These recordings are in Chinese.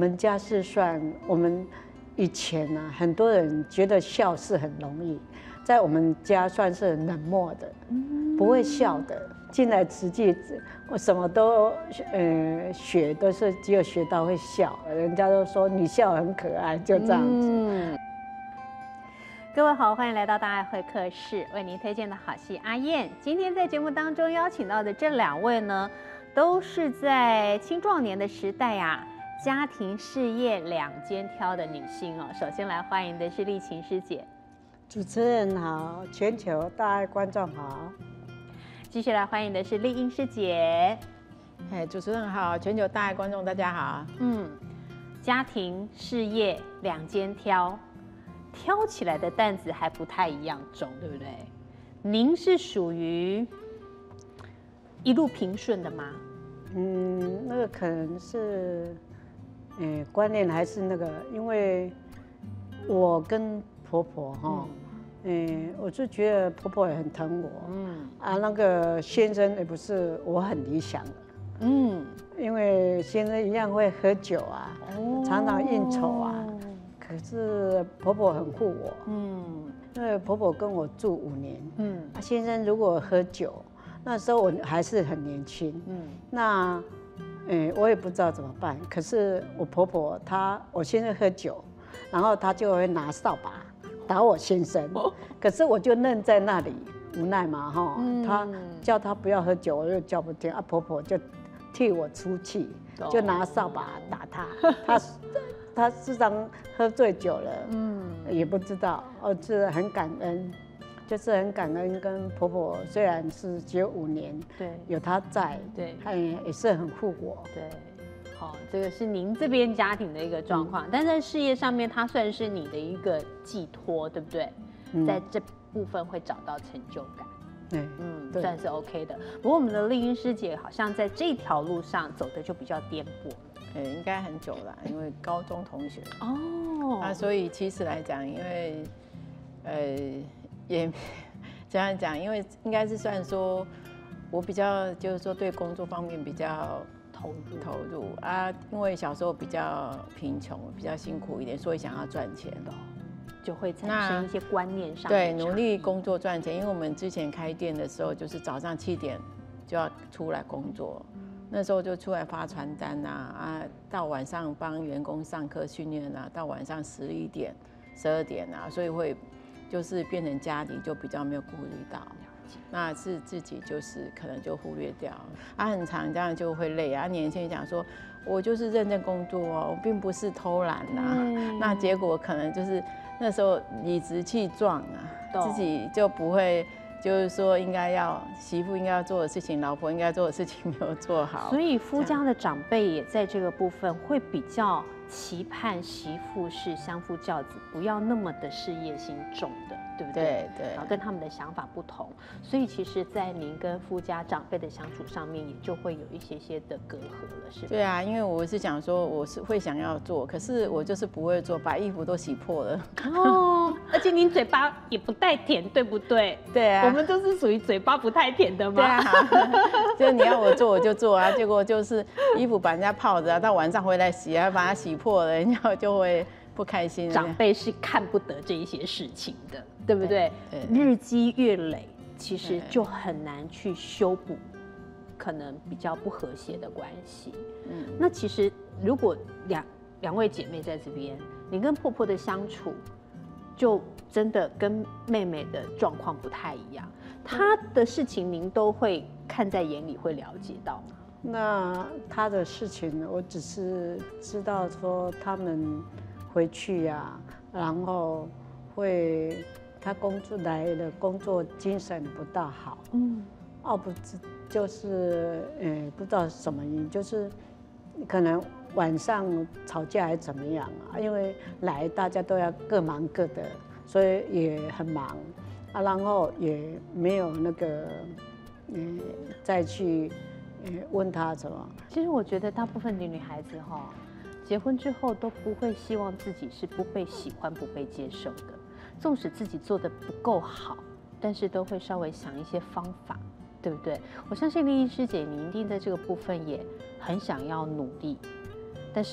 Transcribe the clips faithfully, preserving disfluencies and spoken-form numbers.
们家是算我们以前啊，很多人觉得笑是很容易，在我们家算是冷漠的，不会笑的。进来慈济，我什么都呃学，都是只有学到会笑，人家都说你笑很可爱，就这样子。嗯， 各位好，欢迎来到大爱会客室，为您推荐的好戏阿燕。今天在节目当中邀请到的这两位呢，都是在青壮年的时代啊，家庭事业两肩挑的女性哦。首先来欢迎的是丽琴师姐。 主持人好，全球大爱观众好。 继续来欢迎的是丽英师姐。 哎，主持人好，全球大爱观众大家好。 嗯，家庭事业两肩挑，挑起来的担子还不太一样重，对不对？您是属于一路平顺的吗？ 嗯，那个可能是，呃，观念还是那个，因为我跟婆婆哈。嗯嗯，我就觉得婆婆也很疼我，嗯啊，那个先生也不是我很理想的，嗯，因为先生一样会喝酒啊，哦、常常应酬啊，可是婆婆很护我，嗯，因为婆婆跟我住五年，嗯，啊，先生如果喝酒，那时候我还是很年轻，嗯，那，嗯，我也不知道怎么办，可是我婆婆她，我先生喝酒，然后她就会拿扫把打我先生，可是我就愣在那里，无奈嘛哈。嗯、他叫他不要喝酒，我又叫不听，啊婆婆就替我出气，就拿扫把打他。他他时常喝醉酒了，嗯，也不知道，哦，是很感恩，就是很感恩跟婆婆，虽然是只有五年，对，有她在，对，她也是很护我， 对。好，这个是您这边家庭的一个状况，嗯、但在事业上面，它算是你的一个寄托，对不对？嗯、在这部分会找到成就感，对，嗯，算是 OK 的。不过我们的丽英师姐好像在这条路上走的就比较颠簸， 呃，应该很久了，因为高中同学哦，啊，所以其实来讲，因为呃也这样讲，因为应该是算说，我比较就是说对工作方面比较。投入投入啊，因为小时候比较贫穷，比较辛苦一点，所以想要赚钱的， 就会产生一些观念上对努力工作赚钱。因为我们之前开店的时候，就是早上七点就要出来工作，那时候就出来发传单啊啊，到晚上帮员工上课训练啊，到晚上十一点、十二点啊，所以会就是变成家里就比较没有顾虑到。那是自己就是可能就忽略掉，啊，很长这样就会累啊。年轻人讲说，我就是认真工作哦，我并不是偷懒啊。嗯、那结果可能就是那时候理直气壮啊，自己就不会，就是说应该要媳妇应该要做的事情，老婆应该做的事情没有做好。 所以夫家的长辈也在这个部分会比较期盼媳妇是相夫教子，不要那么的事业心重的。对不对？ 对对， 然后跟他们的想法不同，所以其实，在您跟夫家长辈的相处上面，也就会有一些些的隔阂了，是吧？ 对啊，因为我是讲说，我是会想要做，可是我就是不会做，把衣服都洗破了。 哦，而且您嘴巴也不太甜，对不对？ 对啊， 我们都是属于嘴巴不太甜的嘛。 对啊，就你要我做我就做啊，结果就是衣服把人家泡着啊，到晚上回来洗啊，把它洗破了，人家就会不开心。 长辈是看不得这一些事情的。对不对？对对，日积月累，其实就很难去修补可能比较不和谐的关系。嗯，那其实如果两两位姐妹在这边，你跟婆婆的相处，就真的跟妹妹的状况不太一样。她的事情您都会看在眼里，会了解到吗？ 那她的事情，我只是知道说他们回去呀、啊，然后会。他工作来了，工作精神不大好，嗯，哦不知就是呃不知道什么原因，就是可能晚上吵架还怎么样啊？因为来大家都要各忙各的，所以也很忙啊，然后也没有那个嗯、呃、再去呃问他什么。 其实我觉得大部分的女孩子哈，结婚之后都不会希望自己是不被喜欢、不被接受的。纵使自己做的不够好，但是都会稍微想一些方法，对不对？我相信丽英师姐，你一定在这个部分也很想要努力，但是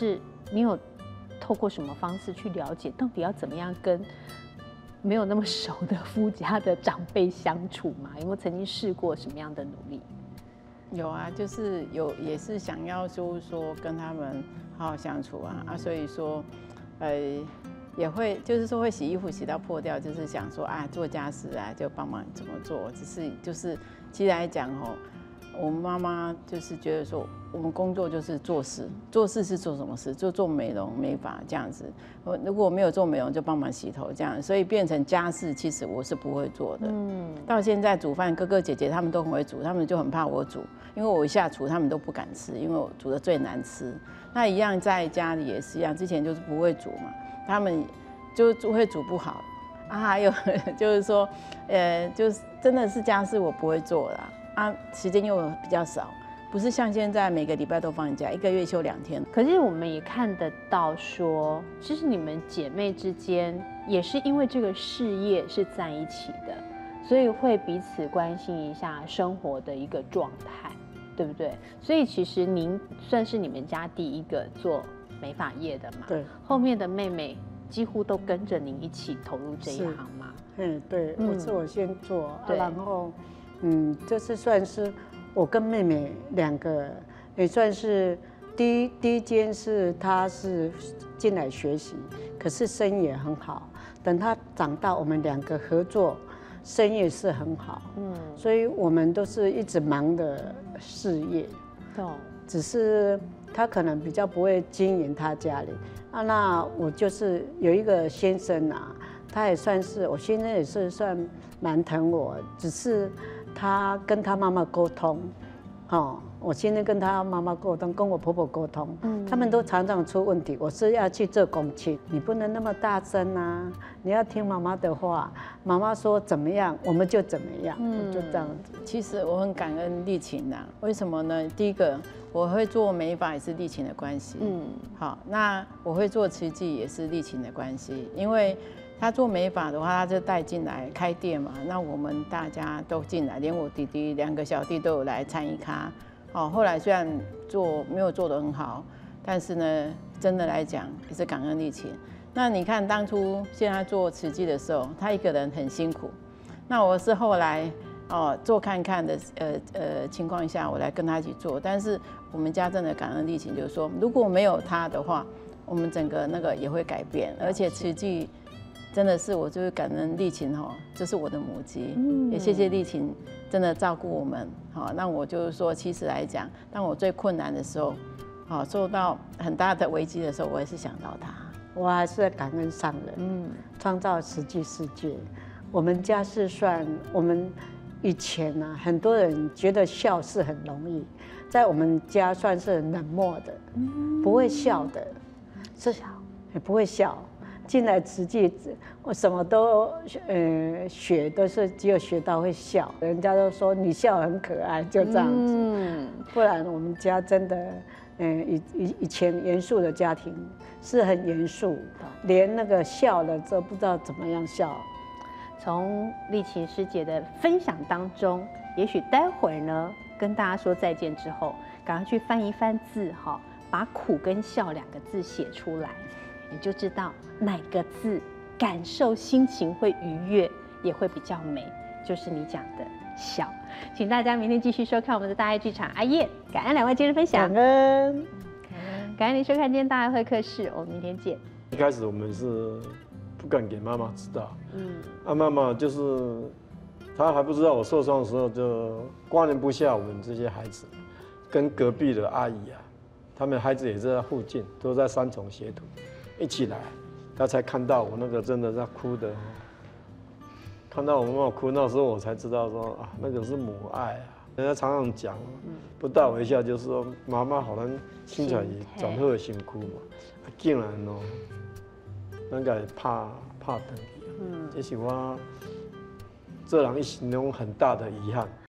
你有透过什么方式去了解，到底要怎么样跟没有那么熟的夫家的长辈相处吗？有没有曾经试过什么样的努力？ 有啊，就是有也是想要就是说跟他们好好相处啊啊，所以说，呃，也会就是说会洗衣服洗到破掉，就是想说啊做家事啊就帮忙怎么做，只是就是其实来讲哦，我妈妈就是觉得说我们工作就是做事，做事是做什么事？就做美容美发这样子。我如果没有做美容，就帮忙洗头这样，所以变成家事，其实我是不会做的。嗯，到现在煮饭，哥哥姐姐他们都很会煮，他们就很怕我煮，因为我一下厨他们都不敢吃，因为我煮的最难吃。那一样在家里也是一样，之前就是不会煮嘛，他们就会煮不好啊，还有就是说，呃，就是真的是家事我不会做啦，啊，时间又比较少。不是像现在每个礼拜都放假，一个月休两天。 可是我们也看得到说，其实你们姐妹之间也是因为这个事业是在一起的，所以会彼此关心一下生活的一个状态，对不对？所以其实您算是你们家第一个做美发业的嘛？ 对。 后面的妹妹几乎都跟着您一起投入这一行嘛？ 嗯，对，嗯、我是我先做，啊、然后嗯，这是算是。我跟妹妹两个也算是第一第一间是她是进来学习，可是生意也很好。等她长大，我们两个合作，生意是很好。嗯，所以我们都是一直忙的事业。 懂。 只是她可能比较不会经营她家里啊。那我就是有一个先生啊，他也算是我先生也是算蛮疼我，只是。他跟他妈妈沟通，哦，我现在跟他妈妈沟通，跟我婆婆沟通，嗯，他们都常常出问题。我是要去做公亲，你不能那么大声啊，你要听妈妈的话，妈妈说怎么样，我们就怎么样，嗯，就这样子。 其实我很感恩丽琴呐，为什么呢？第一个，我会做美发也是丽琴的关系，嗯，好，那我会做慈济也是丽琴的关系，因为。他做美发的话，他就带进来开店嘛。那我们大家都进来，连我弟弟两个小弟都有来参与咖。哦，后来虽然做没有做得很好，但是呢，真的来讲也是感恩力气。那你看当初现在做慈济的时候，他一个人很辛苦。那我是后来哦做看看的呃呃情况下，我来跟他一起做。但是我们家真的感恩力气，就是说如果没有他的话，我们整个那个也会改变，而且慈济。真的是，我就是感恩丽琴哈，这是我的母鸡，嗯、也谢谢丽琴真的照顾我们，好，那我就是说，其实来讲，当我最困难的时候，好受到很大的危机的时候，我也是想到他。 我还是感恩上人，嗯，创造实际世界。我们家是算我们以前啊，很多人觉得笑是很容易，在我们家算是冷漠的，嗯、不会笑的，是也不会笑。进来慈济，我什么都呃学，都是只有学到会笑，人家都说你笑很可爱，就这样子。嗯，不然我们家真的，嗯、呃，以以以前严肃的家庭是很严肃，连那个笑了都不知道怎么样笑。 从丽琴师姐的分享当中，也许待会儿呢跟大家说再见之后，赶快去翻一翻字哈，把苦跟笑两个字写出来。你就知道哪个字感受心情会愉悦，也会比较美，就是你讲的笑。请大家明天继续收看我们的大爱剧场阿燕，感恩两位今日分享， 感恩， 感恩您收看今天大爱会客室，我们明天见。 一开始我们是不敢给妈妈知道，嗯，啊，妈妈就是她还不知道我受伤的时候，就光年不下我们这些孩子，跟隔壁的阿姨啊，他们孩子也在附近，都在三重学徒。一起来，他才看到我那个真的在哭的，看到我妈妈哭，那时候我才知道说啊，那个是母爱啊。人家常常讲，不大微笑就是说妈妈好像心情转好辛苦嘛，竟然哦，那个怕怕等，嗯，这是我这人一生中很大的遗憾。